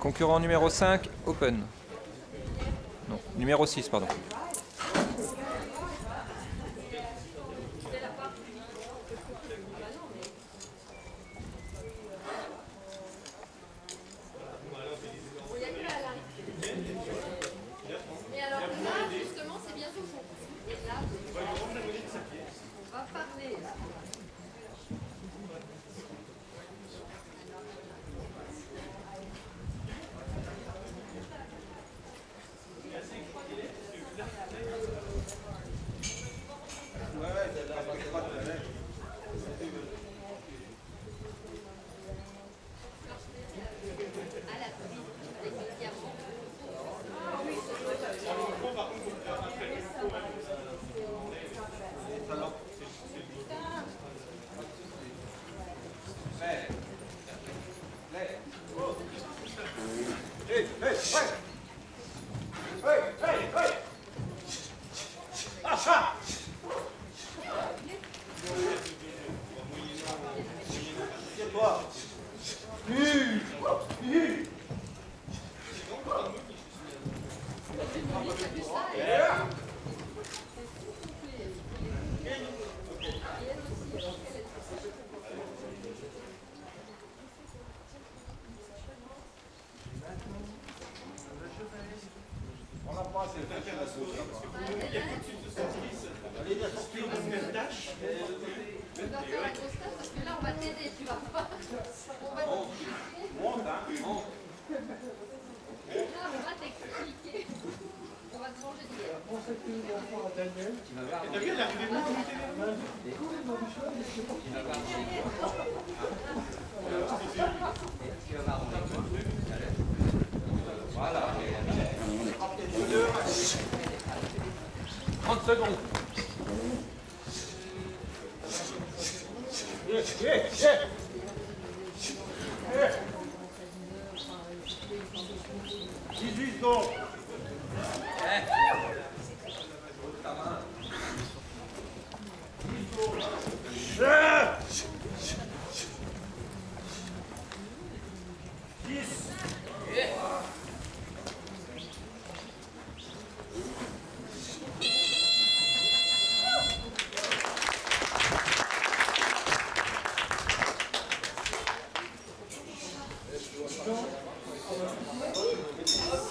Concurrent numéro 5, open. Non, numéro 6, pardon. Et alors là, justement, c'est bientôt fond. Et là, on va parler. On va faire la grosse tasse parce que là on va t'aider, tu vas pas. On va t'expliquer. Là on va t'expliquer. On va te manger du lait. T'as vu, elle est arrivée où? Voilà. 30 secondes.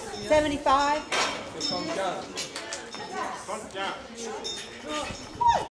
$75. 75.